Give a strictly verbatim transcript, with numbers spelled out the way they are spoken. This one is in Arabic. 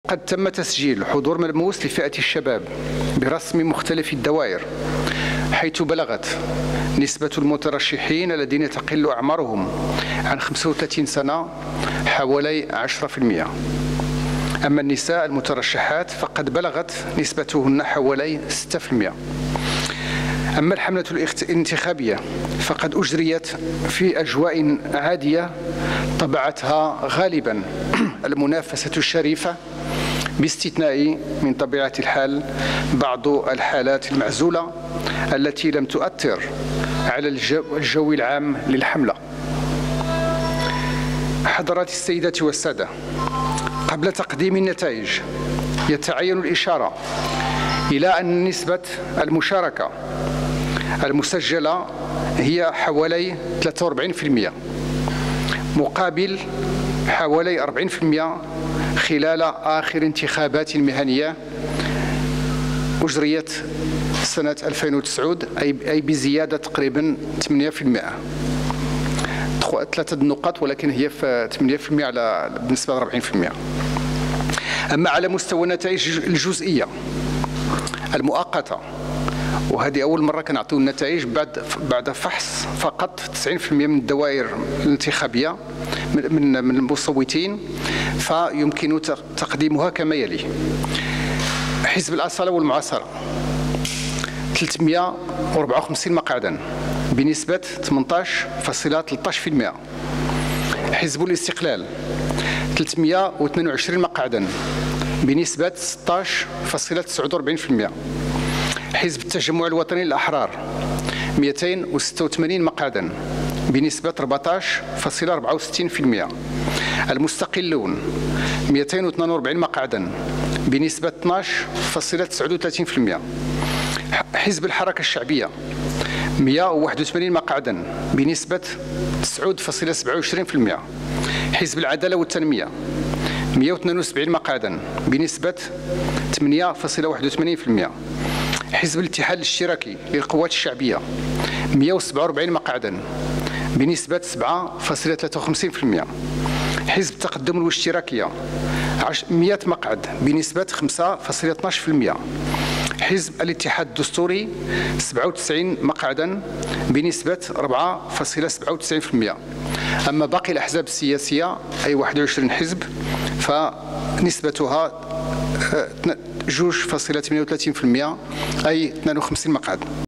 وقد تم تسجيل حضور ملموس لفئة الشباب برسم مختلف الدوائر، حيث بلغت نسبة المترشحين الذين تقل أعمارهم عن خمسة وثلاثين سنة حوالي عشرة بالمئة. أما النساء المترشحات فقد بلغت نسبتهن حوالي ستة بالمئة. أما الحملة الانتخابية فقد أجريت في أجواء عادية طبعتها غالبا المنافسة الشريفة، باستثناء من طبيعة الحال بعض الحالات المعزولة التي لم تؤثر على الجو, الجو العام للحملة. حضرات السيدات والسادة، قبل تقديم النتائج يتعين الإشارة إلى أن نسبة المشاركة المسجلة هي حوالي ثلاثة وأربعين بالمئة مقابل حوالي أربعين بالمئة خلال آخر انتخابات مهنية أجريت سنة ألفين وتسعة أي بزيادة تقريبا ثمانية بالمئة، ثلاثة نقاط، ولكن هي في ثمانية بالمئة على بالنسبة ل أربعين بالمئة. أما على مستوى النتائج الجزئية المؤقتة، وهذه أول مرة كنعطيو النتائج بعد بعد فحص فقط تسعين بالمئة من الدوائر الانتخابية من من المصوتين، فيمكن تقديمها كما يلي: حزب الأصالة والمعاصرة ثلاثمئة وأربعة وخمسين مقعدا بنسبة ثمانية عشر فاصلة ثلاثة عشر بالمئة. حزب الاستقلال ثلاثمئة واثنين وعشرين مقعدا بنسبة ستة عشر فاصلة تسعة وأربعين بالمئة. حزب التجمع الوطني للأحرار مئتين وستة وثمانين مقعدا بنسبة أربعة عشر فاصلة أربعة وستين بالمئة. المستقلون مئتين واثنين وأربعين مقعدا بنسبة اثني عشر فاصلة تسعة وثلاثين بالمئة. حزب الحركة الشعبية مئة وواحد وثمانين مقعدا بنسبة تسعة فاصلة سبعة وعشرين بالمئة. حزب العدالة والتنمية مئة واثنين وسبعين مقعدا بنسبة ثمانية فاصلة واحد وثمانين بالمئة. حزب الاتحاد الاشتراكي للقوات الشعبية مئة وسبعة وأربعين مقعدا بنسبة سبعة فاصلة ثلاثة وخمسين بالمئة. حزب التقدم والاشتراكية مئة مقعد بنسبة خمسة فاصلة اثني عشر بالمئة. حزب الاتحاد الدستوري سبعة وتسعين مقعدا بنسبة أربعة فاصلة سبعة وتسعين بالمئة. أما باقي الأحزاب السياسية أي واحد وعشرين حزب فنسبتها اثنين فاصلة ثمانية وثلاثين بالمئة أي اثنين وخمسين مقعد.